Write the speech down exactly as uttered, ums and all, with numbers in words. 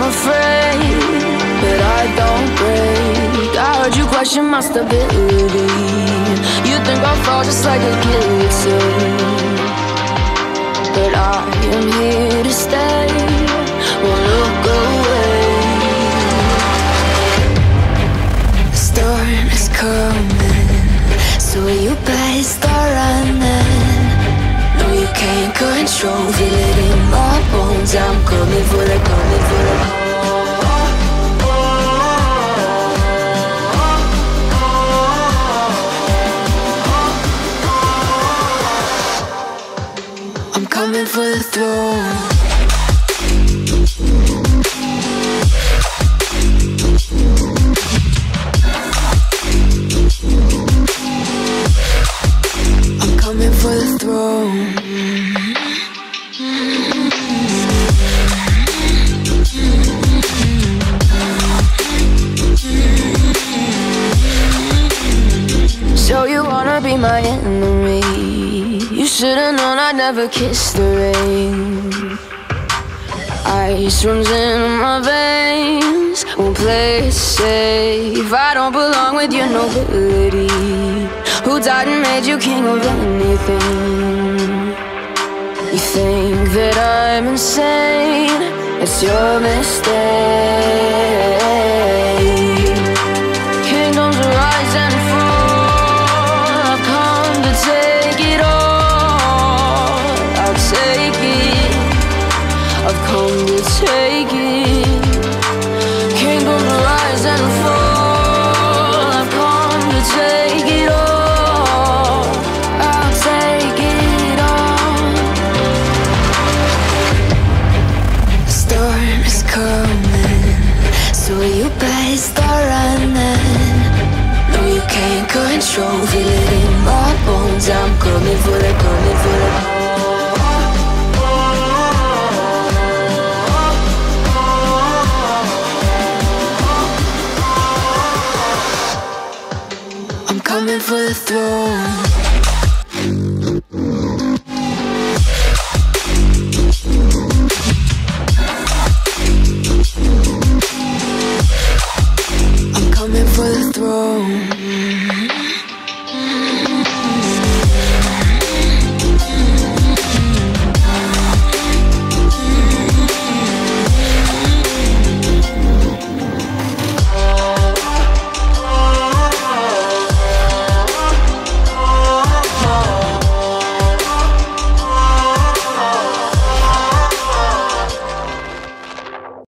afraid, but I don't break. I heard you question my stability. You think I'll fall just like a guillotine, but I am here to stay. Won't look away. The storm is coming, so you better start running. No, you can't control, feel it in my bones. I'm coming for the, coming for the. I'm coming for the throne. Coming for the throne. So you wanna be my enemy? You should've known I'd never kiss the rain. Ice runs in my veins, won't play it safe. I don't belong with your nobility. Who died and made you king of anything? You think that I'm insane? It's your mistake. Kingdoms rise and fall, I've come to take it all. I'll take it, I've come to take it. Kingdoms rise and fall, I've come to take it all. So you better start running. No, you can't control, feel it in my bones. I'm coming for the, coming for the. I'm coming for the throne.